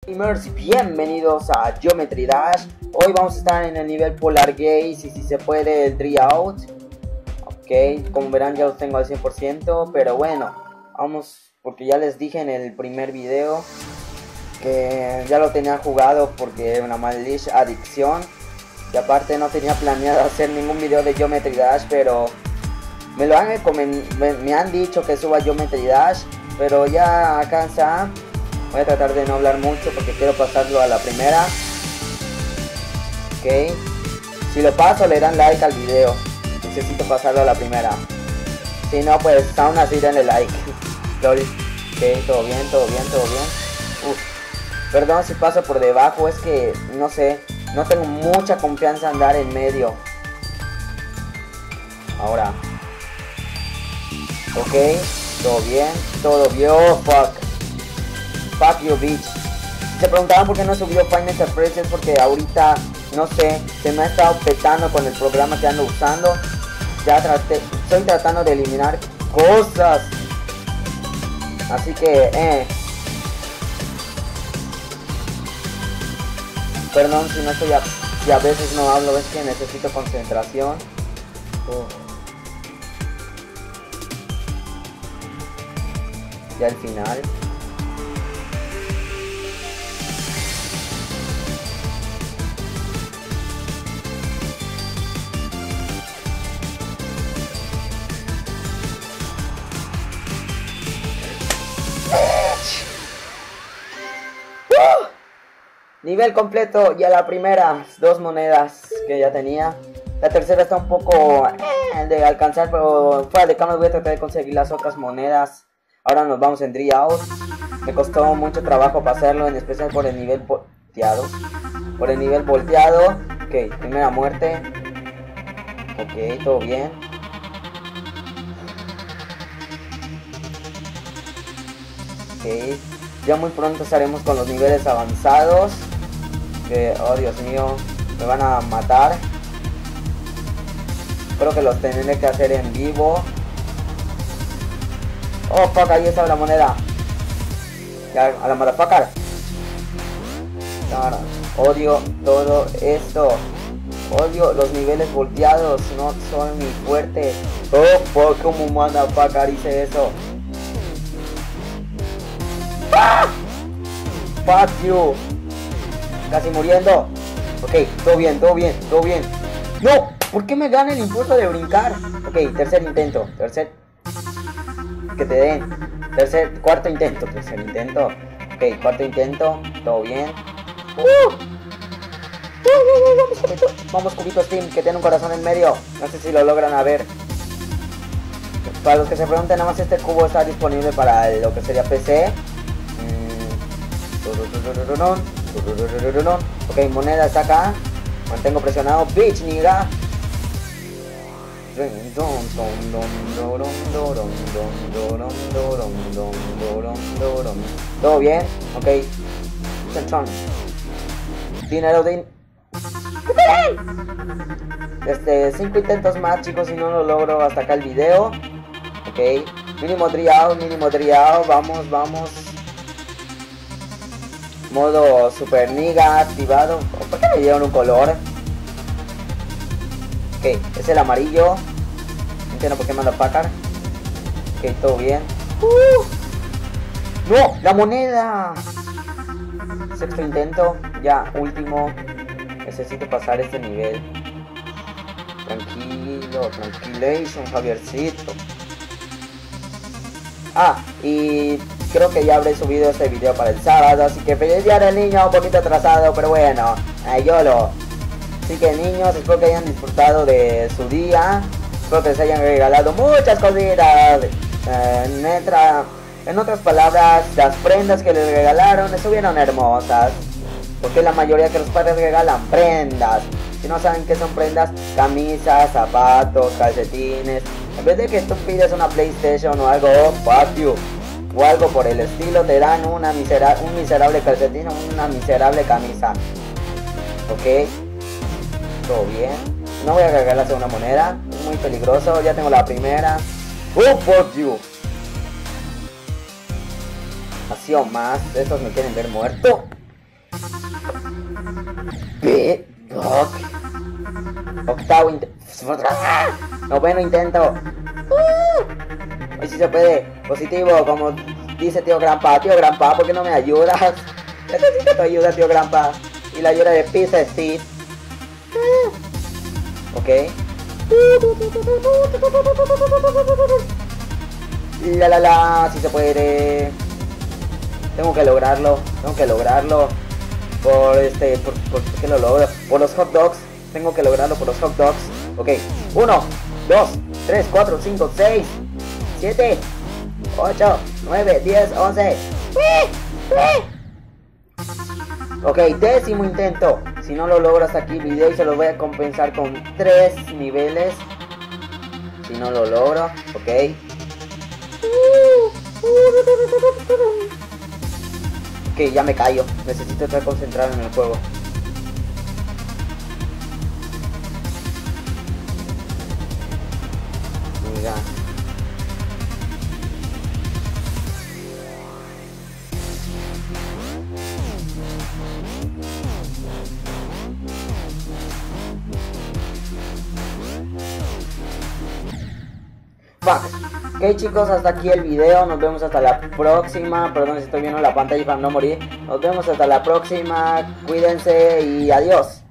Gamers, bienvenidos a Geometry Dash. Hoy vamos a estar en el nivel Polar Gaze y si se puede el Dry Out. Ok, como verán ya lo tengo al 100%, pero bueno, vamos, porque ya les dije en el primer video que ya lo tenía jugado porque era una maldita adicción. Y aparte no tenía planeado hacer ningún video de Geometry Dash, pero me han dicho que suba Geometry Dash, pero ya cansa. Voy a tratar de no hablar mucho porque quiero pasarlo a la primera. Ok. Si lo paso le dan like al video. Necesito pasarlo a la primera. Si no, pues aún así denle like. Ok, todo bien, todo bien, todo bien. Perdón si paso por debajo, es que no sé. No tengo mucha confianza en andar en medio. Ahora. Ok, todo bien, todo bien. Oh, fuck you, bitch. Se preguntaban por qué no subió Five Nights at Freddy's, porque ahorita, no sé, se me ha estado petando con el programa que ando usando. Ya estoy tratando de eliminar cosas. Así que, Perdón si no estoy si a veces no hablo, es que necesito concentración. Ya al final. Nivel completo, ya la primera, 2 monedas que ya tenía. La tercera está un poco de alcanzar, pero fuera de cámara voy a tratar de conseguir las otras monedas. Ahora nos vamos en Dry Out. Me costó mucho trabajo pasarlo, en especial por el nivel volteado. Ok, primera muerte. Ok, todo bien. Ok, ya muy pronto estaremos con los niveles avanzados. Que, oh Dios mío, me van a matar. Creo que los tendré que hacer en vivo. Oh fuck, ahí está la moneda. Ya, a la motherfucker. Odio todo esto. Odio los niveles volteados, no son mi fuerte. Oh fuck, como motherfucker hice eso. ¡Ah! Fuck you. Casi muriendo. Ok, todo bien, todo bien, todo bien. No, ¿por qué me gana el impulso de brincar? Ok, tercer intento. Que te den. Cuarto intento. Ok, cuarto intento. Todo bien. Vamos, cubito Steam, que tiene un corazón en medio. No sé si lo logran a ver. Para los que se pregunten, nada más este cubo está disponible para lo que sería PC. Ok, moneda está acá. Mantengo presionado. Bitch, nigga. Todo bien. Ok. Dinero de... 5 intentos más, chicos, si no lo logro hasta acá el video. Ok. Mínimo Dry Out. Vamos. Modo super niga activado. ¿Por qué me dieron un color? Ok, es el amarillo. No entiendo por qué manda Packard. Ok, todo bien. ¡No! ¡La moneda! Sexto intento. Ya, último. Necesito pasar este nivel. Tranquilation, Javiercito. Y creo que ya habré subido este video para el sábado, así que feliz día del niño, un poquito atrasado, pero bueno, YOLO. Así que niños, espero que hayan disfrutado de su día, espero que les hayan regalado muchas cositas. En otras palabras, las prendas que les regalaron estuvieron hermosas, porque la mayoría que los padres regalan prendas. Si no saben qué son prendas, camisas, zapatos, calcetines. En vez de que tú pides una PlayStation o algo, fuck you, o algo por el estilo, te dan un miserable calcetín o una miserable camisa. Ok, todo bien. No voy a cargar la segunda moneda, es muy peligroso. Ya tengo la primera. Fuck you. Así o más, estos me quieren ver muerto. Octavo noveno intento. Hoy sí se puede. Positivo, como dice tío Grampa. Tío Grampa, ¿por qué no me ayudas? Necesito tu ayuda, tío Grampa. Y la ayuda de Pizza Steve. Ok. Si se puede. Tengo que lograrlo. ¿Por qué lo logro? Por los hot dogs. Tengo que lograrlo por los hot dogs. Ok. 1, 2, 3, 4, 5, 6, 7, 8, 9, 10, 11. Ok, décimo intento. Si no lo logro hasta aquí el video, y se los voy a compensar con 3 niveles. Si no lo logro, ok. Ok, ya me callo. Necesito estar concentrado en el juego. Mira. Ok chicos, hasta aquí el video, nos vemos hasta la próxima. Perdón si estoy viendo la pantalla para no morir. Nos vemos hasta la próxima, cuídense y adiós.